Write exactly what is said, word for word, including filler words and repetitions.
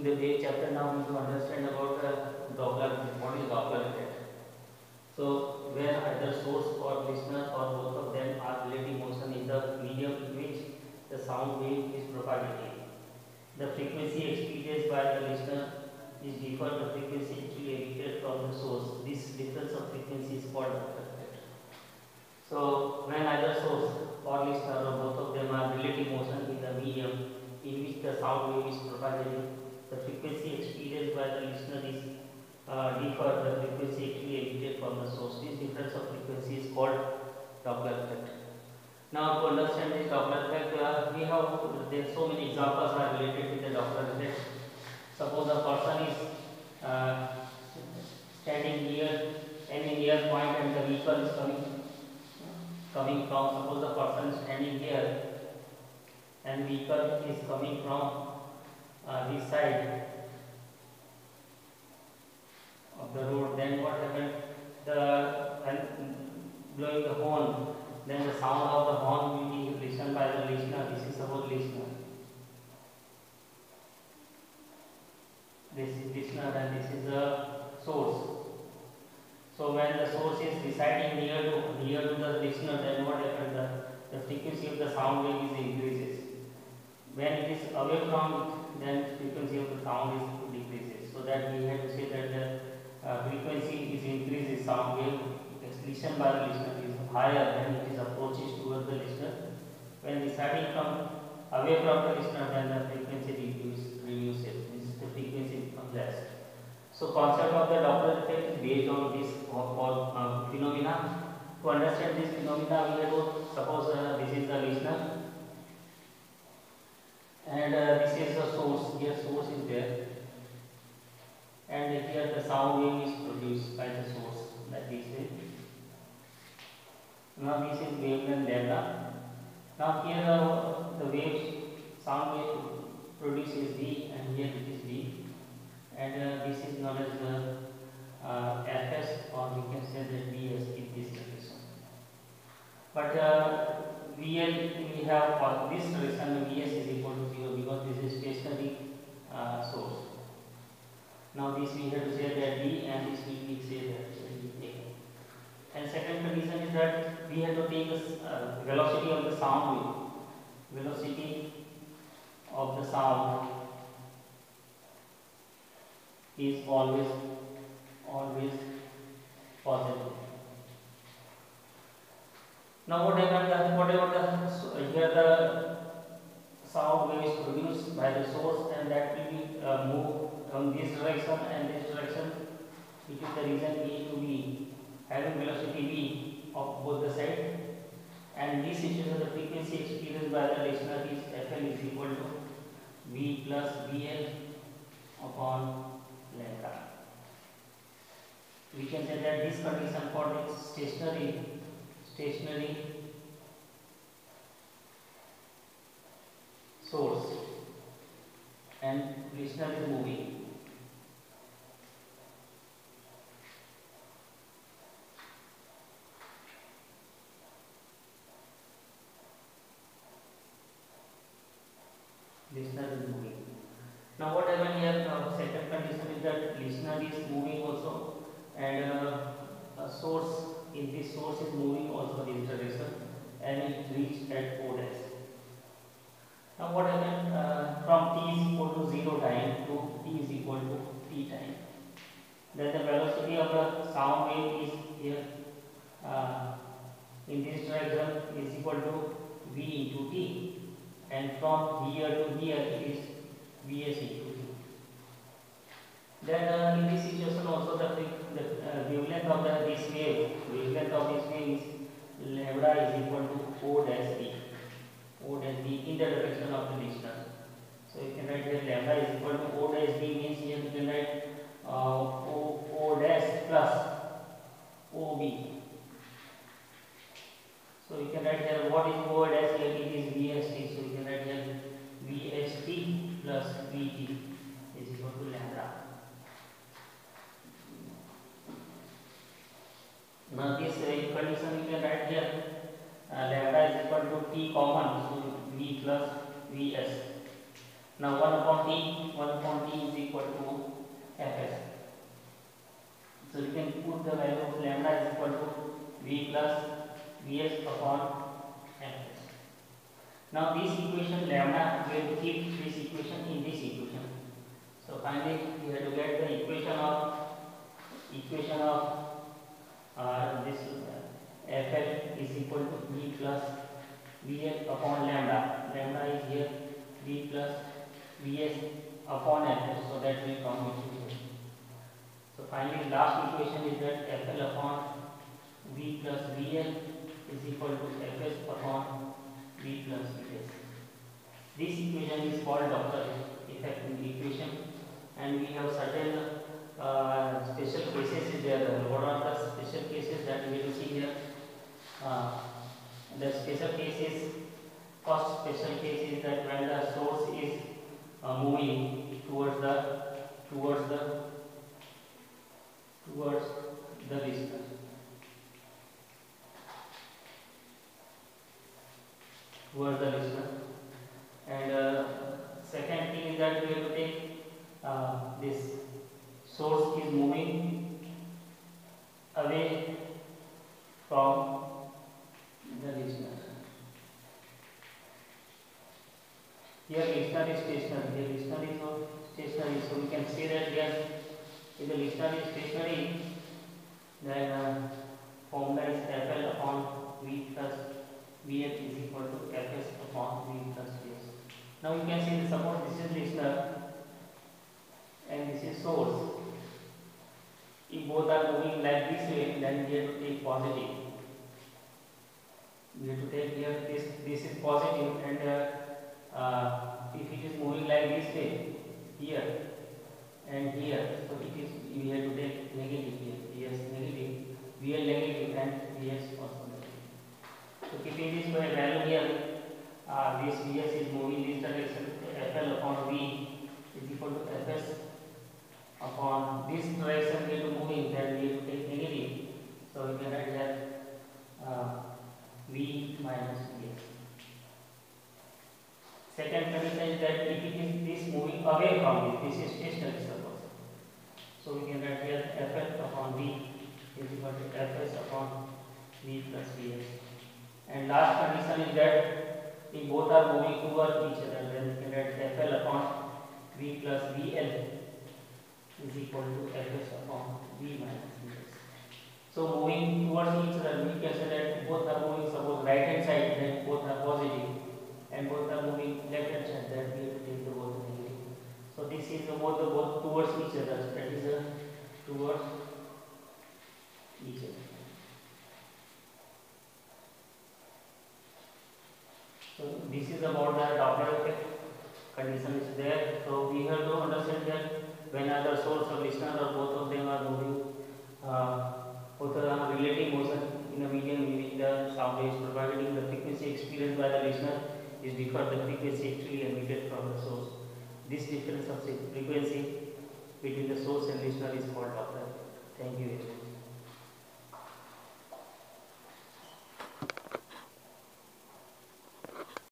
the base chapter, now we to understand about the Doppler effect. What is Doppler effect? So when either source or listener or both of them are relative motion in the medium in which the sound wave is propagating, the frequency experienced by the listener is different the frequency actually emitted from the source. This difference of frequency is called Doppler effect. So when either source or listener or both of them are relative motion in the medium in which the sound wave is propagating, the frequency experienced by the listener is uh, differ the frequency actually emitted from the source. This difference of frequency is called Doppler effect. Now to understand this Doppler effect, uh, we have there so many examples are related to the Doppler effect. Suppose a person is uh, standing near any near point and the vehicle is coming coming from. Suppose the person is standing here and vehicle is coming from uh, this side of the road. Then what happened? The when blowing the horn, then the sound of the horn will be listened by the listener. This is about listener. This is listener and this is the source. So when the source is residing near to near to the listener, then what happens? The, the frequency of the sound wave is increases. When it is away from it, then frequency of the sound is decreases. So that we have to say that the uh, frequency is increases, sound wave is listened by the listener is higher when it is approaches towards the listener. When residing from away from the listener, then the frequency reduces. reduces. This is the frequency becomes less. So concept of the Doppler effect is based on this or, or uh, phenomena. To understand this phenomena, we have to suppose uh, this is the listener and uh, this is the source. Here source is there, and here the sound wave is produced by the source, like this way. Now this is wavelength lambda. Now here uh, the waves sound wave produces V, and here it is V, and uh, this is known as the uh, F S, or we can say that V S in this direction. But uh, V L we have for this direction V S is equal to zero because this is stationary uh, source. Now this we have to say that D, and this we will say that A. And second condition is that we have to take the uh, velocity of the sound wave. Velocity of the sound is always always positive. Now what happens? Whatever the here the sound wave is produced by the source, and that will be uh, move from this direction and this direction, which is the region A to B, having velocity V of both the sides. And in this situation, the frequency experienced by the listener is F L is equal to V plus V L upon lambda. We can say that this condition for this stationary stationary source and listener is moving. Listener is moving. Now what happened here? Uh, second condition is that listener is moving also, and uh, a source in this source is moving also in this direction, and it reached at O dash. Now what happened uh, from t is equal to zero time to t is equal to t time? Then the velocity of the sound wave is here uh, in this direction is equal to v into t, and from here to here it is vs into t. Then uh, in this situation also the, the uh, wavelength of the this wave, wavelength of this wave is lambda is equal to O dash d. O dash d in the direction of the listener. So you can write here lambda is equal to O dash d, means here you can write uh, O, O dash plus O b. So you can write here what is O dash, here it is V S T. So you can write here V S T plus V T is equal to lambda. Now this uh, condition you can write here uh, lambda is equal to t common, so V plus Vs. Now one upon t, one upon t is the value of lambda is equal to V plus Vs upon Fs. Now this equation lambda will keep this equation in this equation. So finally we have to get the equation of equation of uh, this uh, Fl is equal to V plus Vs upon lambda. Lambda is here V plus Vs upon Fs. So that will come into here. So finally last equation is that Fl upon V plus Vl is equal to Fs upon V plus Vs. This equation is called Doppler effect equation, and we have certain uh, special cases there. What are the special cases that we will see here? Uh, the special cases, first special case is that when the source is uh, moving towards the towards the towards the listener. Towards the listener. And uh, second thing is that we have to take uh, this source is moving away from the listener. Here listener is stationary. Here listener is not stationary. So we can say that here if the listener is stationary, then uh, formula is Fl upon V plus Vf is equal to Fs upon V plus Vs. Now you can see that suppose this is listener and this is source. If both are moving like this way, then we have to take positive. We have to take here this this is positive, and uh, uh, if it is moving like this way here and here, so it is we have to take negative here. Yes, negative, Vl negative and Vs also negative. So keeping this value here, uh, this Vs is moving this direction. Fl upon V is equal to Fs upon this direction we have to moving, then we have to take negative. So we can write that uh, V minus Vs. Second condition is that if it is this moving away from this, this is stationary suppose. So we can write here Fl upon V is equal to Fs upon V plus Vs. And last condition is that if both are moving towards each other, then we can write Fl upon V plus Vl is equal to Fs upon V minus Vs. So moving towards each other, we can say that both are moving suppose right hand side, then both are positive, and both are moving left hand side, that we have to take the both negative. So this is the both the both towards each other, that is a towards each other. So this is about the Doppler effect. Condition is there. So we have to understand that whenever source or listener or both of them are moving, uh, both are relative motion in a medium in which the sound is providing, the frequency experienced by the listener is different the frequency actually emitted from the source. This difference of frequency between the source and listener is called Doppler. Thank you very much.